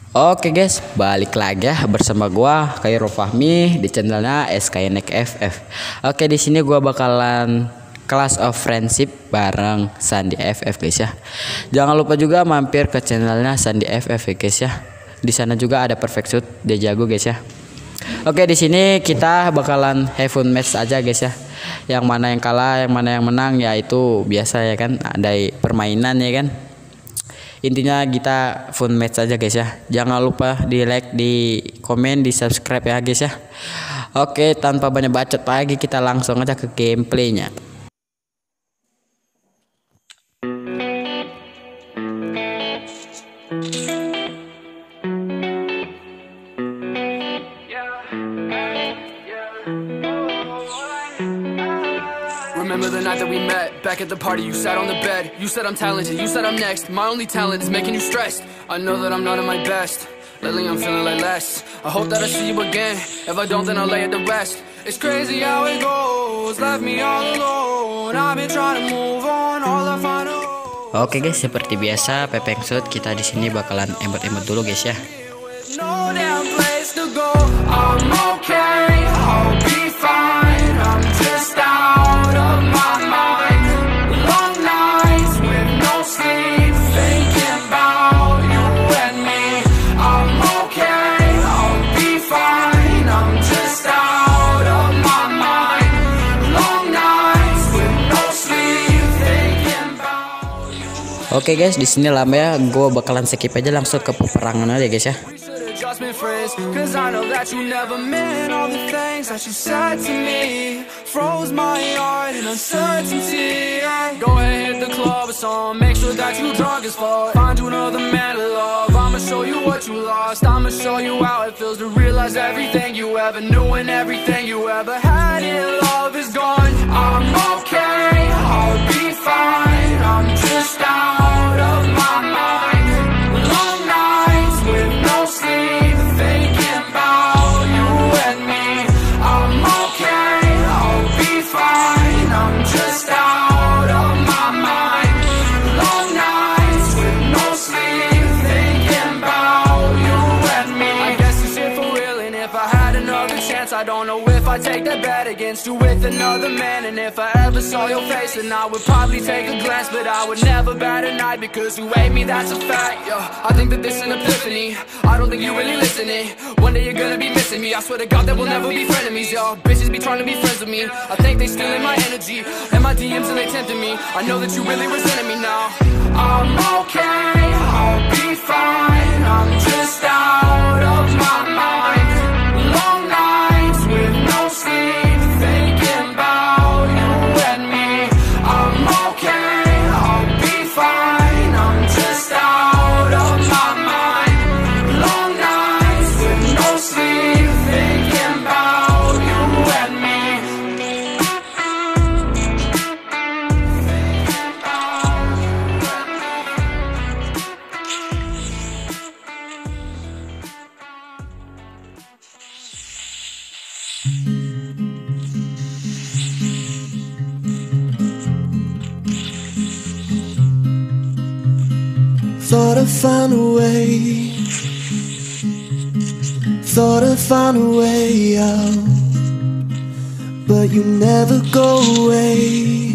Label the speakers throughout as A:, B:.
A: Oke guys, balik lagi ya bersama gua Khairul Fahmi di channelnya SKNEK FF. Oke, di sini gua bakalan Clash of Friendship bareng Sandi FF guys ya. Jangan lupa juga mampir ke channelnya Sandi FF ya guys ya. Di sana juga ada Perfect Shoot, dia jago guys ya. Oke, di sini kita bakalan have fun match aja guys ya. Yang mana yang kalah, yang mana yang menang ya itu biasa ya kan, ada permainan ya kan. Intinya kita fun match aja guys ya. Jangan lupa di like, di komen, di subscribe ya guys ya. Oke, tanpa banyak bacot lagi kita langsung aja ke gameplaynya.
B: Remember the night that we met, back at the party you sat on the bed. You said I'm talented, you said I'm next. My only talent is making you stressed. I know that I'm not at my best, lately I'm feeling like less. I hope that I see you again, if I don't then I'll lay it to rest. It's crazy how it goes, left me all alone. I've been trying to move on, all I find out.
A: Oke guys, seperti biasa Pepeng Shoot kita di sini bakalan emot-emot dulu guys ya.
B: No damn place to go, I'm okay, I'll be fine. I'm just out of my mind. Long nights with no sleep, thinking about you and me. I'm okay, I'll be fine. I'm just out of my mind. Long nights with no sleep, thinking about you.
A: Oke guys, di sini lama ya, gue bakalan skip aja langsung ke peperangan aja guys ya.
B: Just been friends, cause I know that you never meant all the things that you said to me. Froze my heart in uncertainty. Go ahead, hit the club or song, make sure that you drunk as fuck. Find you another man to love, I'ma show you what you lost. I'ma show you how it feels to realize everything you ever knew and everything you ever had in love is gone. I'm okay, I'll be fine. I'm just out of my mind. Long nights with no sleep, thinking about you and me. I'm okay, I'll be fine. I'm just out of my mind. Long nights with no sleep, thinking about you and me. I guess this shit for real, and if I had another chance, I don't know if I'd take that bet against you with another man. And if I ever saw your face, then I would probably take a glance, but I would never bat an eye because you hate me, that's a fact. Yeah, I think that this is an epiphany. I don't think you really listening. One day you're gonna be missing me. I swear to God that we'll never be frenemies. Y'all bitches be trying to be friends with me. I think they stealing my energy and my DMs and they tempting me. I know that you really resenting me now. I'm okay, I'll be fine. I'm just out of my mind. Long nights with no sleep, thinking about you and me. I'm okay, I'll be fine. I'm just out of my mind. Long nights with no sleep, thinking about you and me.
C: Thought I'd find a way, thought I'd find a way out, but you never go away.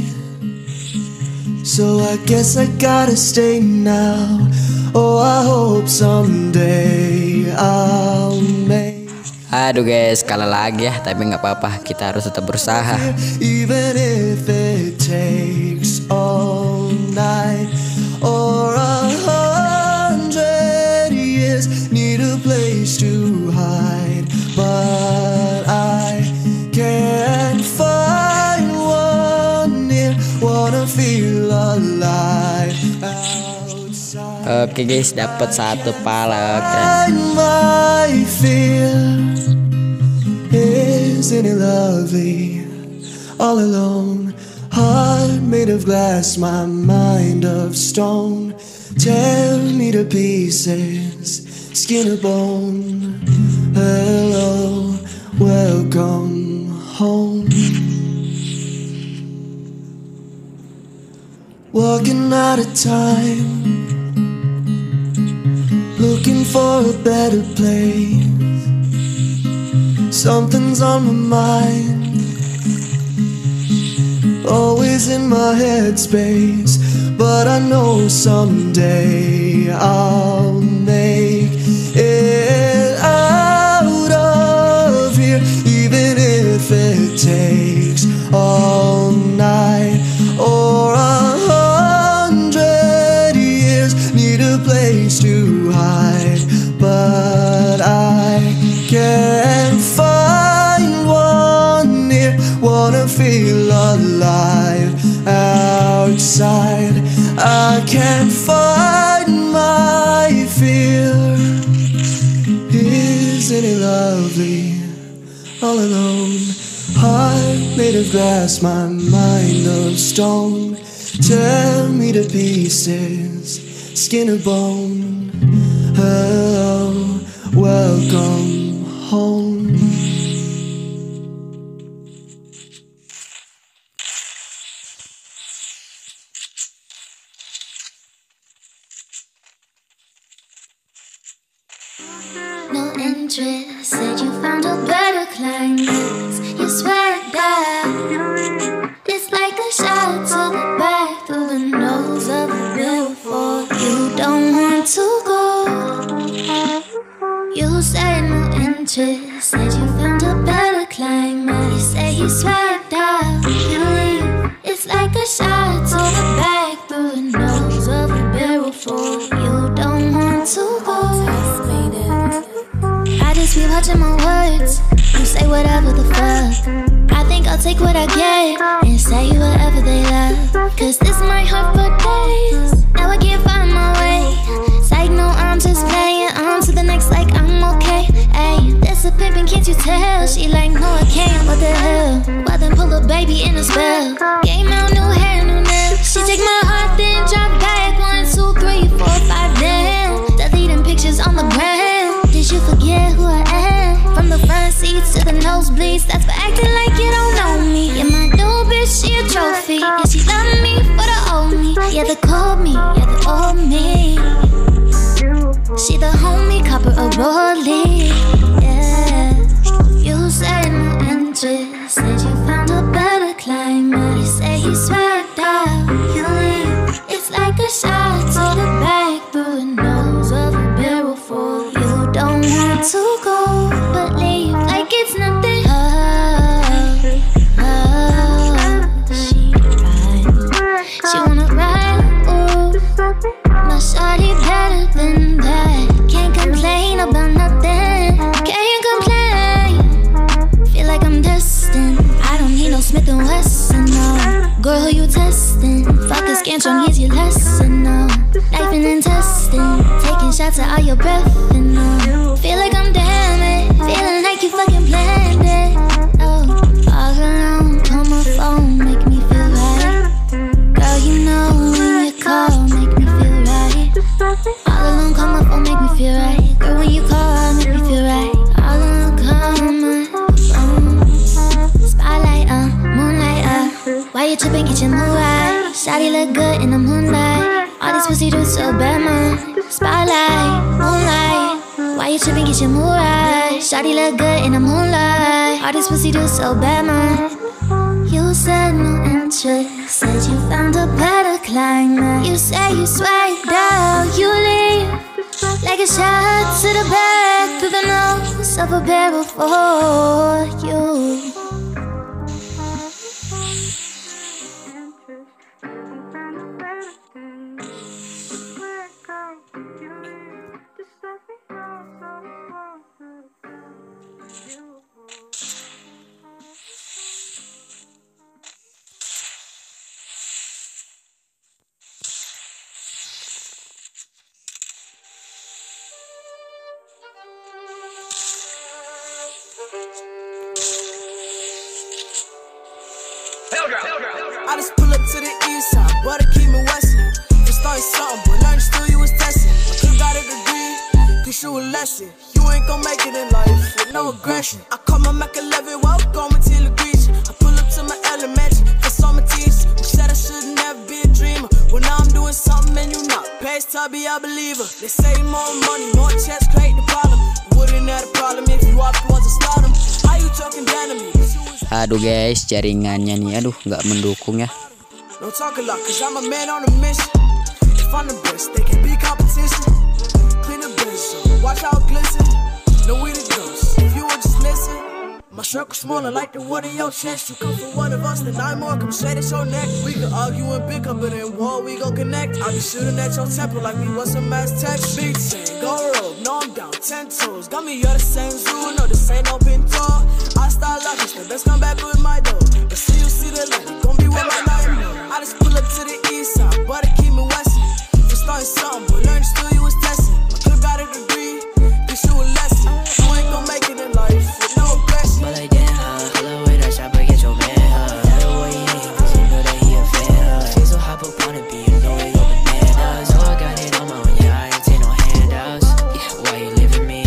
C: So I guess I gotta stay now. Oh, I hope someday I'll make.
A: Aduh guys, kalah lagi ya, tapi nggak apa-apa, kita harus tetap berusaha.
C: Even if it takes all night or 100 years, need a place to hide, but I can't find one near. Wanna feel alive outside.
A: Oke guys, dapat satu pala. Oke.
C: My fear, isn't it lovely? All alone, heart made of glass, my mind of stone. Tear me to pieces, skin or bone. Hello, welcome home. Walking out of time, look looking for a better place. Something's on my mind, always in my headspace. But I know someday I'll make it out of here, even if it takes all night or 100 years. Need a place to hide, but I can't find one here. Wanna feel alive outside. I can't find my fear. Isn't it lovely, all alone? Heart made of glass, my mind of stone. Tear me to pieces, skin or bone. Hello, welcome home.
D: No interest, said you found a better climax. You swagged out. It's like a shot to the back through the nose of a billboard. You don't want to go. You said no interest, said you found a better climax. You say you swagged out. You leave. It's like a shot to the back through the nose of a billboard. You don't want to go. I just be watching my words. You say whatever the fuck. I think I'll take what I get and say whatever they love. Cause this might hurt for days. Now I can't find my way. Psych, no, I'm just playing. On to the next like I'm okay. Ayy, this a pimpin', can't you tell? She like, no, I can't, what the hell? Well then pull a baby in a spell. Game out, new hair, new nails. She take my heart, then drop back. 1, 2, 3, 4, 5, down. Deleting pictures on the ground. Did you forget who I am? From the front seats to the nosebleeds. That's for acting like you don't know me. Yeah, my new bitch, she a trophy. And she love me for the old me. Yeah, the cold me, yeah, the old me. She the homie, copper a rollie. Yeah. You said no interest, said you found a better climate. You say you swagged out. You leave. It's like a shot to the back through the nose of a barrel full. You don't want to go, but leave like it's nothing. She ride. She wanna ride, ooh. My shawty better than that. Can't complain about nothing. Can't complain. Feel like I'm destined. I don't need no Smith & Wesson, no. Girl, who you testing? Fuck a scantron, here's your lesson, no. Knifing and testing. Taking shots at all your breath, and no. Feel like I'm damaged. Feeling like you fucking planned it. Oh, all alone, call my phone, make me feel right. Girl, you know when you call, make me feel right. All alone, call my phone, make me feel right. Girl, when you call, make me feel right. All alone, call my phone. Spotlight, moonlight, why you tripping, get your mood right. Shawty look good in the moonlight. All this pussy do so bad, man. Spotlight, moonlight, why you tripping, get your mood right. Shawty look good in the moonlight. All this pussy do so bad, man. You said no interest, said you found a better climate. You say you swagged out, you leave like a shot to the back through the nose of a barrel for you.
E: I just pull up to the east side, but it keep me westin'. Just started something, but learned still you was testing. I could've got a degree, cause you a lesson. You ain't gon' make it in life with no aggression. I call my Mac 11, welcome to the beach. I pull up to my elementary, cause all my teachers who said I should never be a dreamer. Well, now I'm doing doing something and you not. Past Tubby, I believe her. They say more money, more checks create the problem. Wouldn't have a problem if you up was a stardom. How you talking down to me?
A: Aduh guys, jaringannya nih, aduh nggak mendukung ya.
E: Don't talk a lot, cause I'm a man on a mission. If I'm the best, they can be competition. Clean the business, watch how it glisten. Know we the ghosts, if you would just listen. My circle smaller like the wood in your chest. You come for one of us, then I'm more, come straight at your neck. We can argue and pick up, but in war we gon' connect. I be shooting at your temple like we was some mass text. Beat saying, go rogue, no I'm down, 10 toes. Got me, you're the same zoo, no this ain't open door. I start lucky, so let's come back with my dough. But see you see the light, gon' be with my nightmare. I just pull up to the east side, but it keep me westin'. For starting something, but learn still you was testing. My clip got a degree, teach you a lesson. You ain't gon' make it in life with no aggression.
F: But like damn, pull up with a shopper, get your man, Tell her what he ain't, cause you know that he a fan, She's so hop up on the beat, you know we go bananas. So I got it on my own, yeah, I ain't take no handouts. Yeah, why you leaving me?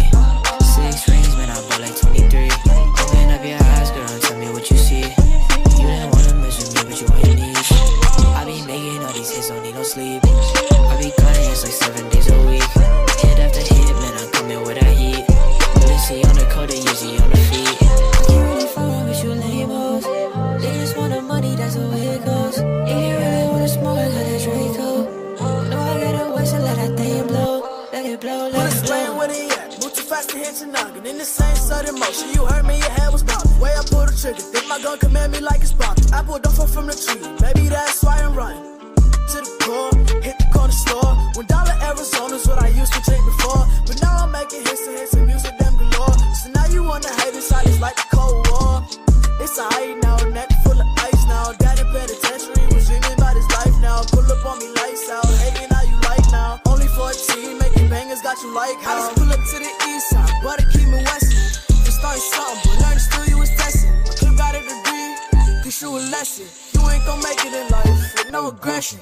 F: 6 rings, man, I bought like 23. Open up your eyes, girl, and tell me what you see. You didn't wanna mess with me, but you on your knees. I be making all these hits, don't need no sleep. I be cutting hits like 7 days a week. Hit after hit, man, I'm coming with that heat. Lucy on the court, easy on the feet. You really fucking with you lame-os. They just want the money, that's the way it goes. If you really wanna smoke, I got that Draco. No, I gotta wait to let that thing blow. Let it blow, let it
E: Playing
F: blow.
E: where they at, move too fast to hit your noggin. In the same sudden motion, you heard me, your head was bobbing. Way I pulled the trigger, think my gun command me like it's popping. I pulled off from the tree, maybe that's why I'm running. To the core, hit the corner store. $1 Arizona's what I used to drink before. But now I'm making hits and music them galore. So now you wanna hate inside, it's like the Cold War. It's a high now, neck full of ice now. Daddy penitentiary was dreaming about his life now. Pull up on me lights out, hating how you like now. Only 14, making bangers got you like how. I just pull up to the east side, but it keep me westin'. Just started something, but learn still you was testing. My clip got a degree, teach you a lesson. You ain't gon' make it in life with no aggression.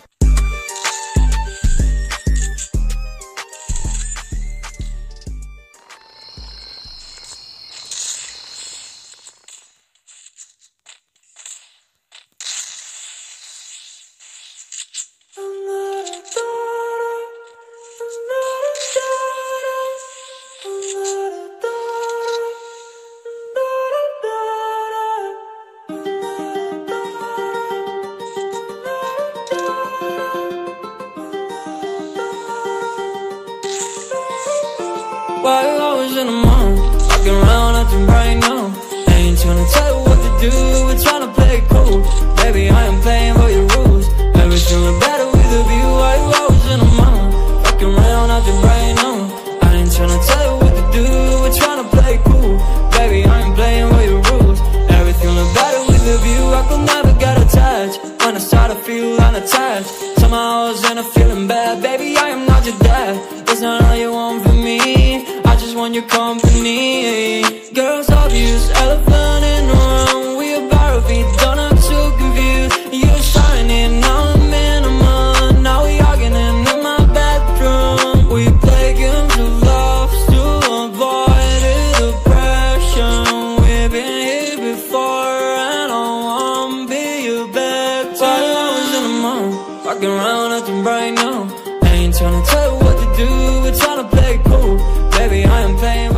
G: While I was in the mall, walking around acting right now. I ain't tryna tell you what to do, we're tryna play it cool. Baby, I am playing by your rules. Everything look better with a view. While I was in the mall, walking around acting right now. I ain't tryna tell you what to do, we're tryna play it cool. Baby, I am playing by your rules. Everything look better with a view. I could never get attached. When I start to feel unattached, somehow I was in a feeling bad. Baby, I am not your dad. It's not all you want from me, I just want your company. Girls obvious, elephant in the room. We about to be done, I'm too confused. You're shining, now I'm in a month. Now we arguing in my bedroom. We play games of love to avoid the depression. We've been here before and I wanna be your bed. While I was in the mall, walking around acting right now. I ain't tryna tell you what to do, we're tryna play it cool. Baby, I am playing